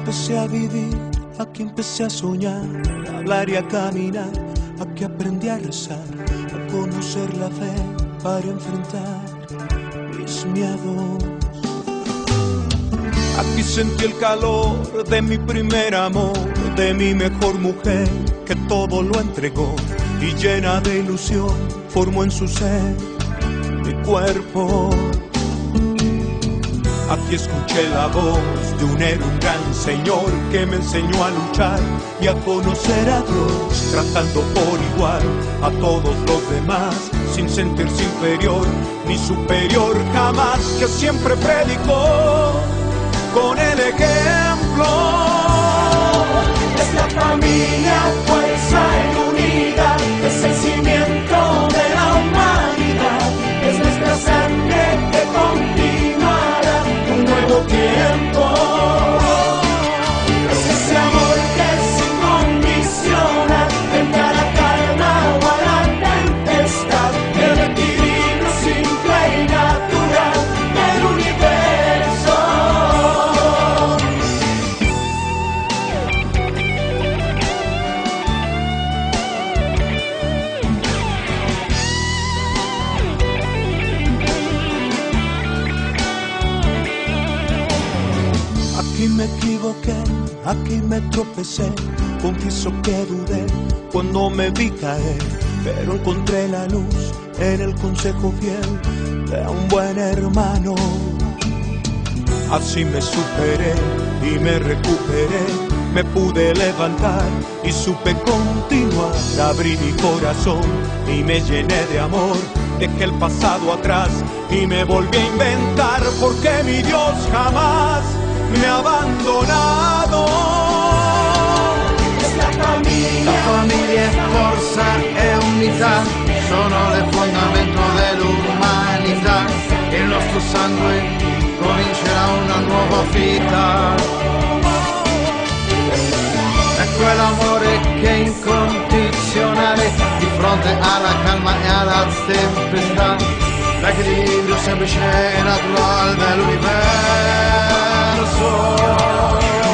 empecé a vivir, aquí empecé a soñar, a hablar y a caminar, aquí aprendí a rezar, a conocer la fe para enfrentar mis miedos. Aquí sentí el calor de mi primer amor, de mi mejor mujer, que todo lo entregó y llena de ilusión formó en su ser mi cuerpo. Aquí escuché la voz de un héroe, un gran señor que me enseñó a luchar y a conocer a Dios, tratando por igual a todos los demás, sin sentirse inferior ni superior jamás, que siempre predicó con el ejemplo. Es la familia, fuerza y unidad, es el cimiento de la humanidad, es nuestra sangre que continuará un nuevo tiempo. Es ese amor que es incondicional, frente a la calma o a la tempestad, el equilibrio simple y natural del universo. Aquí me equivoqué, aquí me tropecé, confieso que dudé cuando me vi caer, pero encontré la luz en el consejo fiel de un buen hermano. Así me superé y me recuperé, me pude levantar y supe continuar. Abrí mi corazón y me llené de amor, dejé el pasado atrás y me volví a inventar, porque mi Dios jamás me ha abandonado. La famiglia è forza e unità, sono le fondamento dell'umanità. Il nostro sangue comincerà una nuova vita. È quell'amore che è incondizionale di fronte alla calma e alla tempestà, l'equilibrio semplice e naturale dell'universo.